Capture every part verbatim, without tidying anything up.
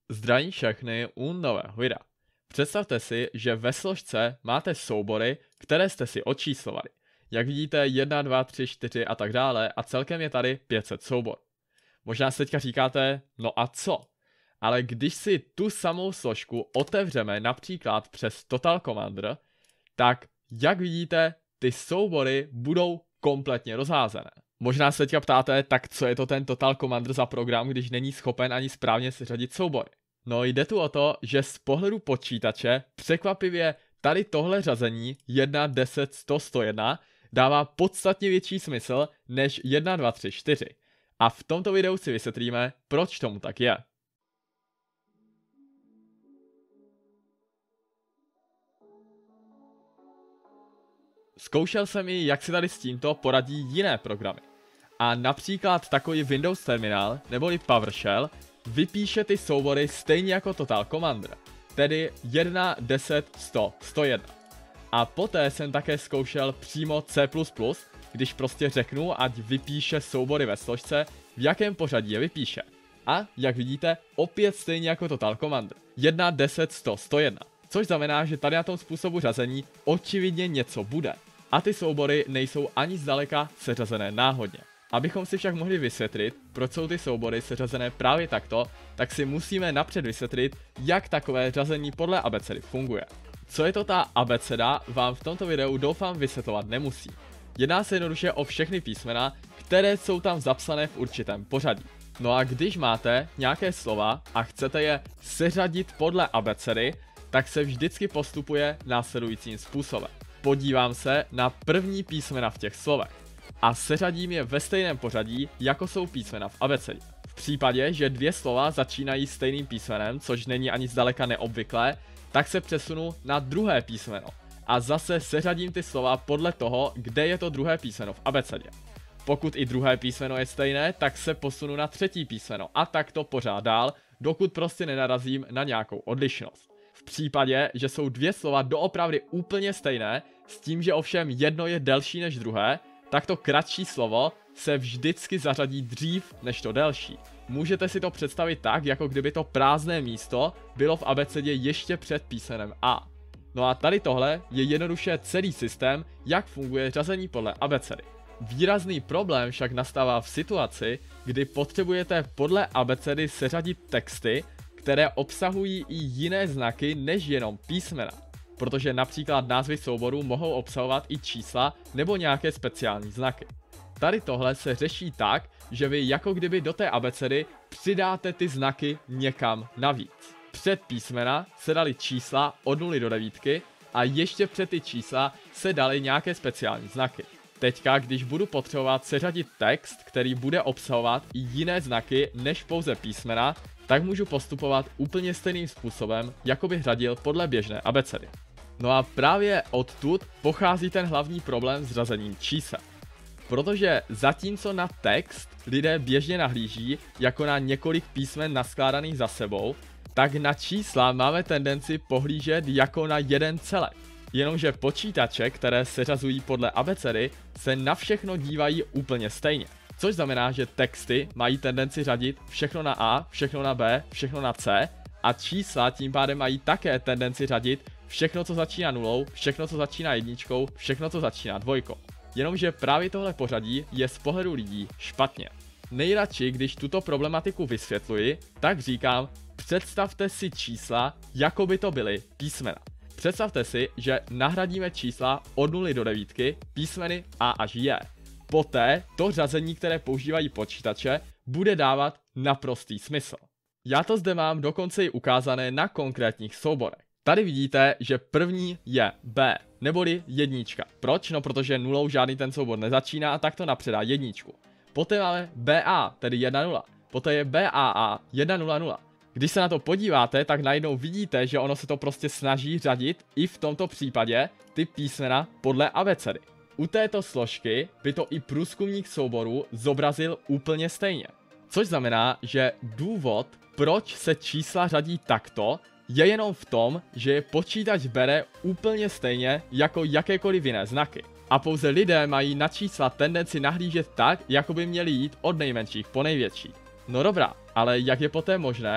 Zdravím všechny u nového videa. Představte si, že ve složce máte soubory, které jste si odčíslovali. Jak vidíte jedna, dva, tři, čtyři a tak dále a celkem je tady pět set souborů. Možná si teďka říkáte, no a co? Ale když si tu samou složku otevřeme například přes Total Commander, tak jak vidíte, ty soubory budou kompletně rozházené. Možná se teďka ptáte, tak co je to ten Total Commander za program, když není schopen ani správně seřadit soubory. No jde tu o to, že z pohledu počítače překvapivě tady tohle řazení jedna, deset, sto, sto jedna dává podstatně větší smysl než jedna, dva, tři, čtyři. A v tomto videu si vysvětlíme, proč tomu tak je. Zkoušel jsem i, jak si tady s tímto poradí jiné programy. A například takový Windows terminál neboli PowerShell vypíše ty soubory stejně jako Total Commander, tedy jedna, deset, sto, sto jedna. A poté jsem také zkoušel přímo C plus plus, když prostě řeknu, ať vypíše soubory ve složce, v jakém pořadí je vypíše. A jak vidíte, opět stejně jako Total Commander, jedna, deset, sto, sto jedna. Což znamená, že tady na tom způsobu řazení očividně něco bude. A ty soubory nejsou ani zdaleka seřazené náhodně. Abychom si však mohli vysvětlit, proč jsou ty soubory seřazené právě takto, tak si musíme napřed vysvětlit, jak takové řazení podle abecedy funguje. Co je to ta abeceda, vám v tomto videu doufám vysvětlovat nemusí. Jedná se jednoduše o všechny písmena, které jsou tam zapsané v určitém pořadí. No a když máte nějaké slova a chcete je seřadit podle abecedy, tak se vždycky postupuje následujícím způsobem. Podívám se na první písmena v těch slovech a seřadím je ve stejném pořadí, jako jsou písmena v abecedě. V případě, že dvě slova začínají stejným písmenem, což není ani zdaleka neobvyklé, tak se přesunu na druhé písmeno a zase seřadím ty slova podle toho, kde je to druhé písmeno v abecedě. Pokud i druhé písmeno je stejné, tak se posunu na třetí písmeno a tak to pořád dál, dokud prostě nenarazím na nějakou odlišnost. V případě, že jsou dvě slova doopravdy úplně stejné, s tím, že ovšem jedno je delší než druhé, tak to kratší slovo se vždycky zařadí dřív než to delší. Můžete si to představit tak, jako kdyby to prázdné místo bylo v abecedě ještě před písmenem A. No a tady tohle je jednoduše celý systém, jak funguje řazení podle abecedy. Výrazný problém však nastává v situaci, kdy potřebujete podle abecedy seřadit texty, které obsahují i jiné znaky než jenom písmena. Protože například názvy souborů mohou obsahovat i čísla nebo nějaké speciální znaky. Tady tohle se řeší tak, že vy jako kdyby do té abecedy přidáte ty znaky někam navíc. Před písmena se dali čísla od nuly do devítky a ještě před ty čísla se dali nějaké speciální znaky. Teďka, když budu potřebovat seřadit text, který bude obsahovat i jiné znaky než pouze písmena, tak můžu postupovat úplně stejným způsobem, jako bych řadil podle běžné abecedy. No a právě odtud pochází ten hlavní problém s řazením čísel. Protože zatímco na text lidé běžně nahlíží jako na několik písmen naskládaných za sebou, tak na čísla máme tendenci pohlížet jako na jeden celek. Jenomže počítače, které seřazují podle abecedy, se na všechno dívají úplně stejně. Což znamená, že texty mají tendenci řadit všechno na A, všechno na B, všechno na C a čísla tím pádem mají také tendenci řadit všechno, co začíná nulou, všechno, co začíná jedničkou, všechno, co začíná dvojkou. Jenomže právě tohle pořadí je z pohledu lidí špatně. Nejradši, když tuto problematiku vysvětluji, tak říkám, představte si čísla, jako by to byly písmena. Představte si, že nahradíme čísla od nuly do devítky písmeny A až J. Poté to řazení, které používají počítače, bude dávat naprostý smysl. Já to zde mám dokonce i ukázané na konkrétních souborech. Tady vidíte, že první je B, neboli jednička. Proč? No protože nulou žádný ten soubor nezačíná a tak to napředá jedničku. Poté máme B A, tedy jedna nula. Poté je B A A, jedna nula nula. Když se na to podíváte, tak najednou vidíte, že ono se to prostě snaží řadit i v tomto případě ty písmena podle abecedy. U této složky by to i průzkumník souboru zobrazil úplně stejně. Což znamená, že důvod, proč se čísla řadí takto, je jenom v tom, že je počítač bere úplně stejně jako jakékoliv jiné znaky. A pouze lidé mají na čísla tendenci nahlížet tak, jako by měli jít od nejmenších po největší. No dobrá, ale jak je poté možné,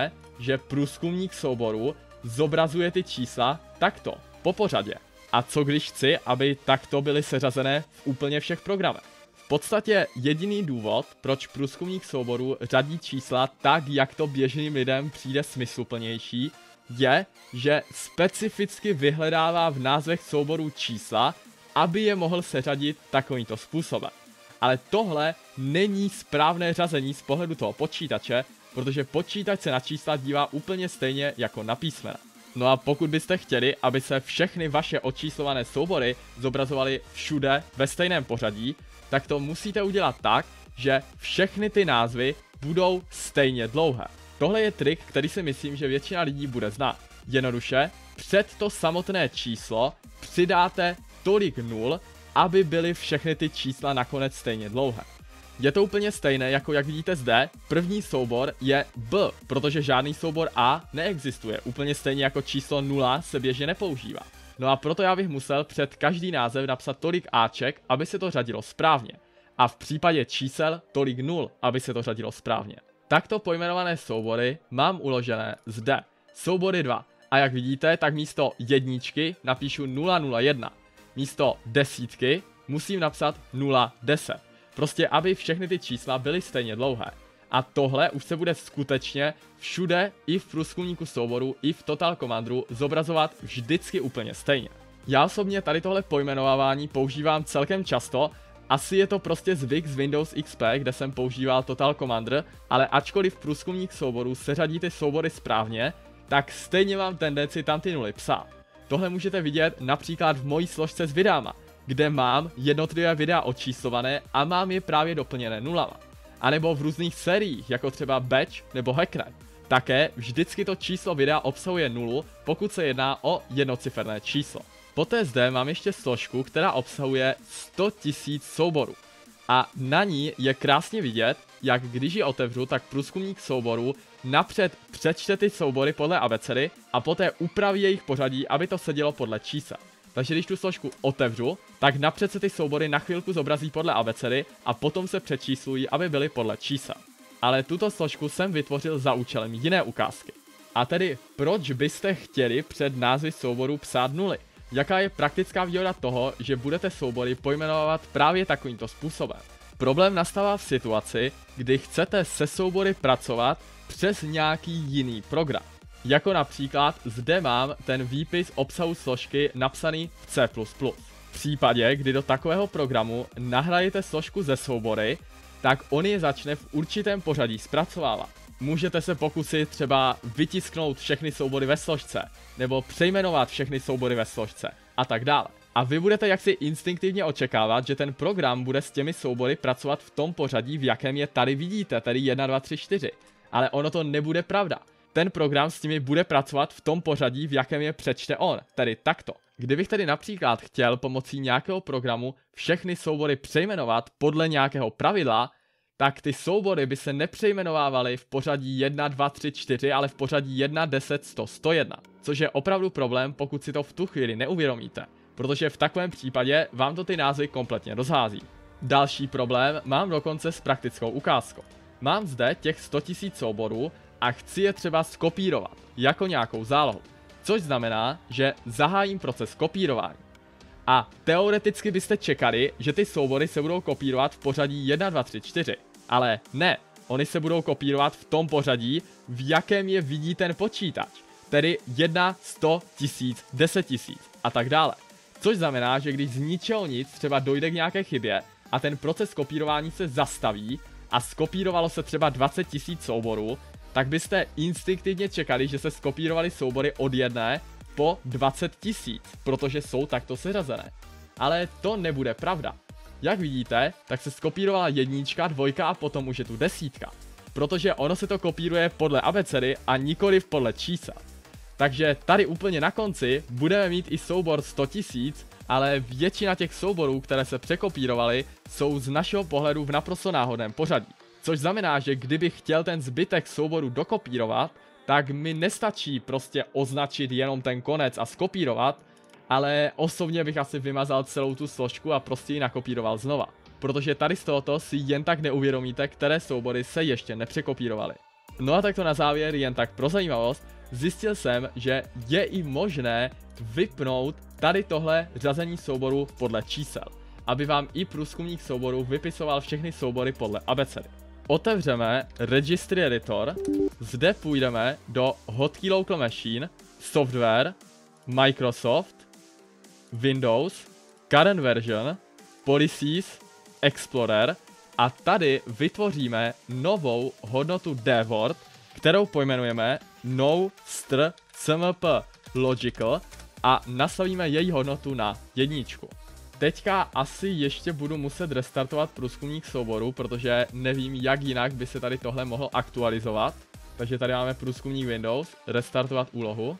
že průzkumník souboru zobrazuje ty čísla takto, po pořadě. A co když chci, aby takto byly seřazené v úplně všech programech? V podstatě jediný důvod, proč průzkumník souboru řadí čísla tak, jak to běžným lidem přijde smysluplnější, je, že specificky vyhledává v názvech souborů čísla, aby je mohl seřadit takovýmto způsobem. Ale tohle není správné řazení z pohledu toho počítače, protože počítač se na čísla dívá úplně stejně jako na písmena. No a pokud byste chtěli, aby se všechny vaše očíslované soubory zobrazovaly všude ve stejném pořadí, tak to musíte udělat tak, že všechny ty názvy budou stejně dlouhé. Tohle je trik, který si myslím, že většina lidí bude znát. Jednoduše, před to samotné číslo přidáte tolik nul, aby byly všechny ty čísla nakonec stejně dlouhé. Je to úplně stejné, jako jak vidíte zde, první soubor je B, protože žádný soubor A neexistuje, úplně stejně jako číslo nula se běžně nepoužívá. No a proto já bych musel před každý název napsat tolik Aček, aby se to řadilo správně. A v případě čísel tolik nul, aby se to řadilo správně. Takto pojmenované soubory mám uložené zde. Soubory dva. A jak vidíte, tak místo jedničky napíšu nula nula jedna. Místo desítky musím napsat nula deset. Prostě aby všechny ty čísla byly stejně dlouhé. A tohle už se bude skutečně všude, i v průzkumníku souboru, i v Total Commanderu zobrazovat vždycky úplně stejně. Já osobně tady tohle pojmenovávání používám celkem často. Asi je to prostě zvyk z Windows X P, kde jsem používal Total Commander, ale ačkoliv průzkumník souboru seřadí ty soubory správně, tak stejně mám tendenci tam ty nuly psát. Tohle můžete vidět například v mojí složce s videama, kde mám jednotlivé videa očíslované a mám je právě doplněné nulama. A nebo v různých sériích, jako třeba Batch nebo Hacknet. Také vždycky to číslo videa obsahuje nulu, pokud se jedná o jednociferné číslo. Poté zde mám ještě složku, která obsahuje sto tisíc souborů. A na ní je krásně vidět, jak když ji otevřu, tak průzkumník souborů napřed přečte ty soubory podle abecedy a poté upraví jejich pořadí, aby to sedělo podle čísel. Takže když tu složku otevřu, tak napřed se ty soubory na chvilku zobrazí podle abecedy a potom se přečíslují, aby byly podle čísel. Ale tuto složku jsem vytvořil za účelem jiné ukázky. A tedy proč byste chtěli před názvy souborů psát nuly? Jaká je praktická výhoda toho, že budete soubory pojmenovat právě takovýmto způsobem? Problém nastává v situaci, kdy chcete se soubory pracovat přes nějaký jiný program. Jako například zde mám ten výpis obsahu složky napsaný v C plus plus. V případě, kdy do takového programu nahrajete složku ze soubory, tak on je začne v určitém pořadí zpracovávat. Můžete se pokusit třeba vytisknout všechny soubory ve složce, nebo přejmenovat všechny soubory ve složce a tak dále. A vy budete jaksi instinktivně očekávat, že ten program bude s těmi soubory pracovat v tom pořadí, v jakém je tady vidíte, tedy jedna, dva, tři, čtyři. Ale ono to nebude pravda. Ten program s nimi bude pracovat v tom pořadí, v jakém je přečte on, tedy takto. Kdybych tedy například chtěl pomocí nějakého programu všechny soubory přejmenovat podle nějakého pravidla, tak ty soubory by se nepřejmenovávaly v pořadí jedna, dva, tři, čtyři, ale v pořadí jedna, deset, sto, sto jedna. Což je opravdu problém, pokud si to v tu chvíli neuvědomíte, protože v takovém případě vám to ty názvy kompletně rozhází. Další problém mám dokonce s praktickou ukázkou. Mám zde těch sto tisíc souborů a chci je třeba skopírovat jako nějakou zálohu. Což znamená, že zahájím proces kopírování. A teoreticky byste čekali, že ty soubory se budou kopírovat v pořadí jedna, dva, tři, čtyři. Ale ne, oni se budou kopírovat v tom pořadí, v jakém je vidí ten počítač. Tedy jedna, sto, tisíc, deset tisíc a tak dále. Což znamená, že když z ničeho nic třeba dojde k nějaké chybě a ten proces kopírování se zastaví a skopírovalo se třeba dvacet tisíc souborů, tak byste instinktivně čekali, že se skopírovaly soubory od jedné po dvacet tisíc, protože jsou takto seřazené. Ale to nebude pravda. Jak vidíte, tak se skopírovala jednička, dvojka a potom už je tu desítka. Protože ono se to kopíruje podle abecedy a nikoliv podle čísel. Takže tady úplně na konci budeme mít i soubor sto tisíc, ale většina těch souborů, které se překopírovaly, jsou z našeho pohledu v naprosto náhodném pořadí. Což znamená, že kdybych chtěl ten zbytek souboru dokopírovat, tak mi nestačí prostě označit jenom ten konec a skopírovat, ale osobně bych asi vymazal celou tu složku a prostě ji nakopíroval znova. Protože tady z tohoto si jen tak neuvědomíte, které soubory se ještě nepřekopírovaly. No a tak to na závěr, jen tak pro zajímavost, zjistil jsem, že je i možné vypnout tady tohle řazení souborů podle čísel, aby vám i průzkumník souborů vypisoval všechny soubory podle abecedy. Otevřeme Registry Editor, zde půjdeme do Hotkey Local Machine, Software, Microsoft, Windows, Current Version, Policies, Explorer a tady vytvoříme novou hodnotu dword, kterou pojmenujeme no_str_cmp logical a nastavíme její hodnotu na jedničku. Teďka asi ještě budu muset restartovat průzkumník souboru, protože nevím, jak jinak by se tady tohle mohlo aktualizovat. Takže tady máme průzkumník Windows, restartovat úlohu.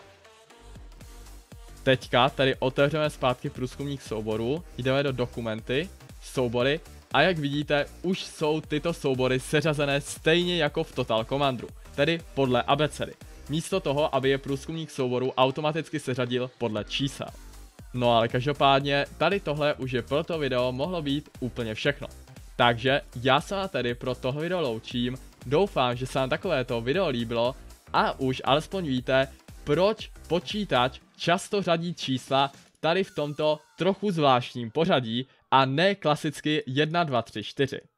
Teďka tady otevřeme zpátky průzkumník souboru, jdeme do dokumenty, soubory a jak vidíte, už jsou tyto soubory seřazené stejně jako v Total Commanderu, tedy podle abecedy. Místo toho, aby je průzkumník souboru automaticky seřadil podle čísel. No ale každopádně, tady tohle už je pro to video mohlo být úplně všechno. Takže já se vám tedy pro tohle video loučím, doufám, že se vám takovéto video líbilo a už alespoň víte, proč počítač často řadí čísla tady v tomto trochu zvláštním pořadí a ne klasicky jedna, dva, tři, čtyři.